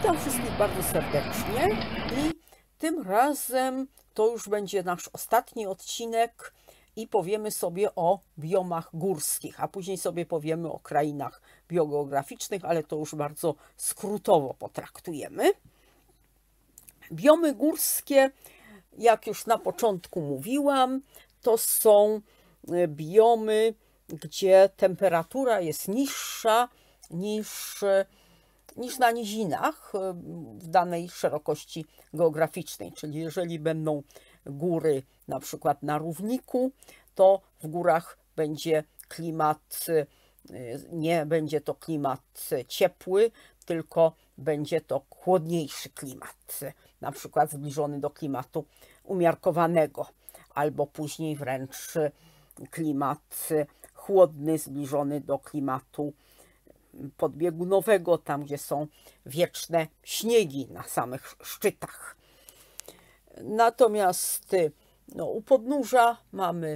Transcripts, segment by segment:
Witam wszystkich bardzo serdecznie i tym razem to już będzie nasz ostatni odcinek i powiemy sobie o biomach górskich, a później sobie powiemy o krainach biogeograficznych, ale to już bardzo skrótowo potraktujemy. Biomy górskie, jak już na początku mówiłam, to są biomy, gdzie temperatura jest niższa niż na nizinach w danej szerokości geograficznej. Czyli jeżeli będą góry na przykład na równiku, to w górach będzie klimat, nie będzie to klimat ciepły, tylko będzie to chłodniejszy klimat, na przykład zbliżony do klimatu umiarkowanego, albo później wręcz klimat chłodny, zbliżony do klimatu podbiegunowego, tam gdzie są wieczne śniegi na samych szczytach. Natomiast u podnóża mamy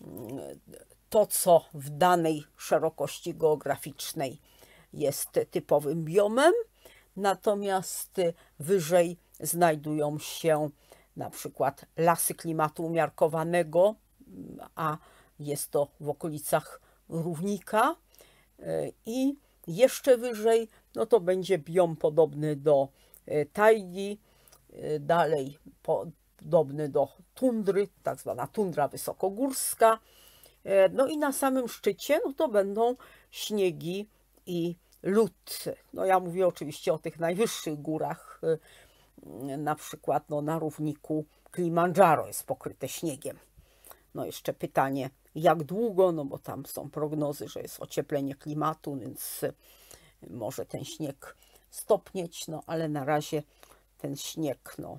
to, co w danej szerokości geograficznej jest typowym biomem, natomiast wyżej znajdują się na przykład lasy klimatu umiarkowanego, a jest to w okolicach równika, i jeszcze wyżej no to będzie biom podobny do tajgi, dalej podobny do tundry, tak zwana tundra wysokogórska. No i na samym szczycie no to będą śniegi i lód. No ja mówię oczywiście o tych najwyższych górach, na przykład no na równiku Kilimandżaro jest pokryte śniegiem. No jeszcze pytanie, jak długo, no bo tam są prognozy, że jest ocieplenie klimatu, więc może ten śnieg stopnieć, no ale na razie ten śnieg no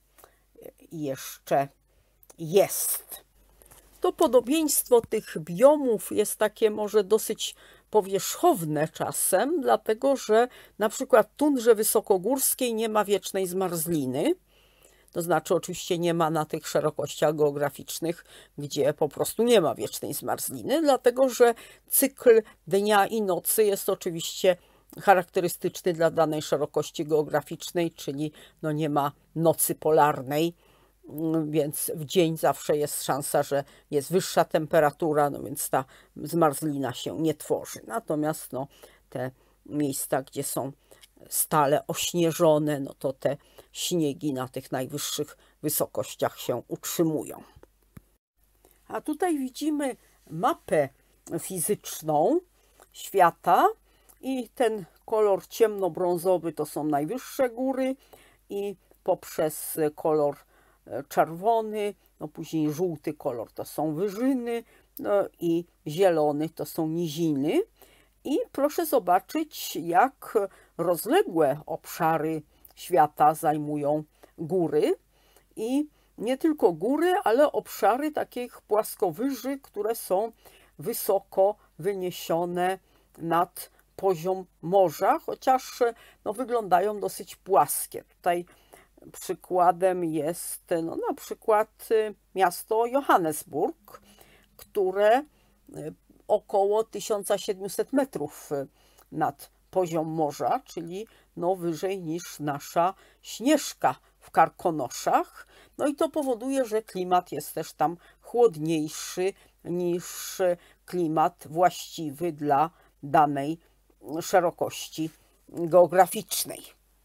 jeszcze jest. To podobieństwo tych biomów jest takie może dosyć powierzchowne czasem, dlatego że na przykład w tundrze wysokogórskiej nie ma wiecznej zmarzliny. To znaczy oczywiście nie ma na tych szerokościach geograficznych, gdzie po prostu nie ma wiecznej zmarzliny, dlatego że cykl dnia i nocy jest oczywiście charakterystyczny dla danej szerokości geograficznej, czyli no nie ma nocy polarnej, więc w dzień zawsze jest szansa, że jest wyższa temperatura, no więc ta zmarzlina się nie tworzy. Natomiast no, te miejsca, gdzie są stale ośnieżone, no to te śniegi na tych najwyższych wysokościach się utrzymują. A tutaj widzimy mapę fizyczną świata i ten kolor ciemnobrązowy to są najwyższe góry i poprzez kolor czerwony, no później żółty kolor to są wyżyny, no i zielony to są niziny. I proszę zobaczyć, jak rozległe obszary świata zajmują góry. I nie tylko góry, ale obszary takich płaskowyży, które są wysoko wyniesione nad poziom morza, chociaż no, wyglądają dosyć płaskie. Tutaj przykładem jest no, na przykład miasto Johannesburg, które około 1700 metrów nad poziom morza, czyli no wyżej niż nasza Śnieżka w Karkonoszach. No i to powoduje, że klimat jest też tam chłodniejszy niż klimat właściwy dla danej szerokości geograficznej.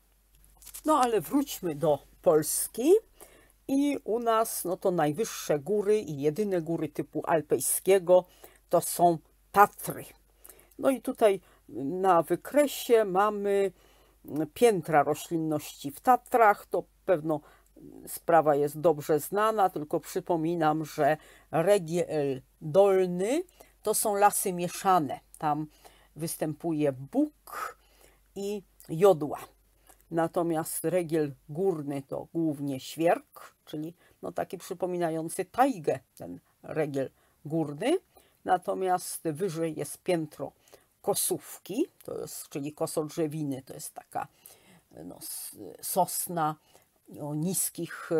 No ale wróćmy do Polski. I u nas no to najwyższe góry i jedyne góry typu alpejskiego to są Tatry. No i tutaj na wykresie mamy piętra roślinności w Tatrach. To pewno sprawa jest dobrze znana, tylko przypominam, że Regiel Dolny to są lasy mieszane. Tam występuje buk i jodła. Natomiast regiel górny to głównie świerk, czyli no taki przypominający tajgę, ten regiel górny. Natomiast wyżej jest piętro kosówki, to jest, czyli kosodrzewiny, to jest taka no, sosna o niskich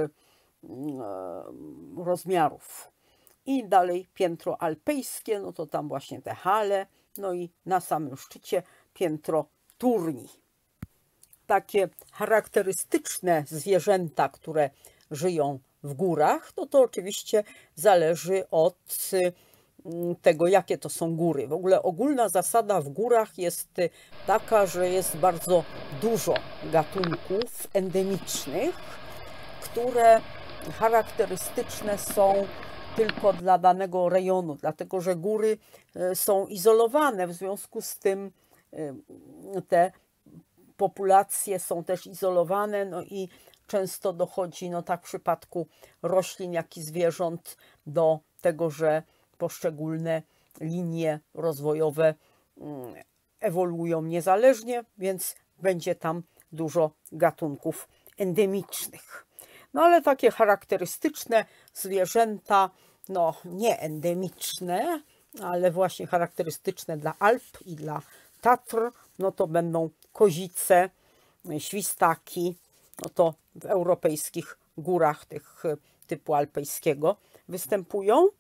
rozmiarów. I dalej piętro alpejskie, no to tam właśnie te hale, no i na samym szczycie piętro turni. takie charakterystyczne zwierzęta, które żyją w górach, to oczywiście zależy od tego, jakie to są góry. W ogóle ogólna zasada w górach jest taka, że jest bardzo dużo gatunków endemicznych, które charakterystyczne są tylko dla danego rejonu, dlatego że góry są izolowane, w związku z tym te populacje są też izolowane, no i często dochodzi, no tak w przypadku roślin, jak i zwierząt, do tego, że poszczególne linie rozwojowe ewoluują niezależnie, więc będzie tam dużo gatunków endemicznych. No ale takie charakterystyczne zwierzęta, no nie endemiczne, ale właśnie charakterystyczne dla Alp i dla Tatr, no to będą kozice, świstaki, no to w europejskich górach tych typu alpejskiego występują.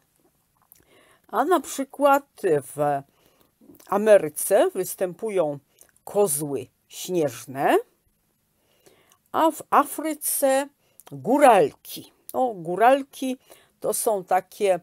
A na przykład w Ameryce występują kozły śnieżne, a w Afryce góralki. O, góralki to są takie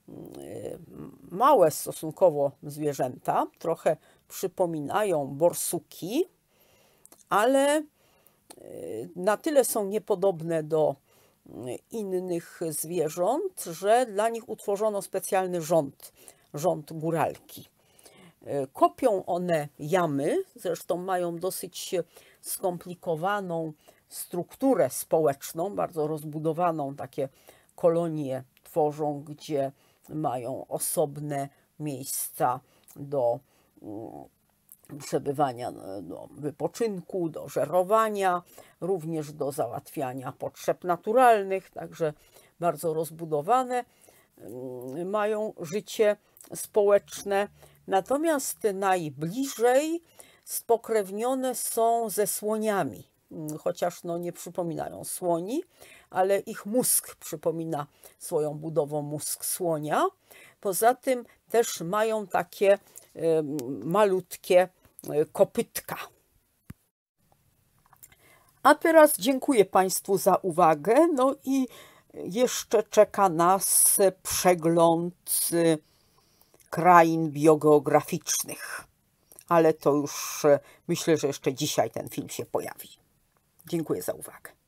małe stosunkowo zwierzęta, trochę przypominają borsuki, ale na tyle są niepodobne do innych zwierząt, że dla nich utworzono specjalny rząd góralki. Kopią one jamy, zresztą mają dosyć skomplikowaną strukturę społeczną, bardzo rozbudowaną, takie kolonie tworzą, gdzie mają osobne miejsca do przebywania, do wypoczynku, do żerowania, również do załatwiania potrzeb naturalnych, także bardzo rozbudowane mają życie społeczne. Natomiast najbliżej spokrewnione są ze słoniami, chociaż no nie przypominają słoni, ale ich mózg przypomina swoją budową mózg słonia. Poza tym też mają takie malutkie kopytka. A teraz dziękuję Państwu za uwagę. No i jeszcze czeka nas przegląd krain biogeograficznych. Ale to już myślę, że jeszcze dzisiaj ten film się pojawi. Dziękuję za uwagę.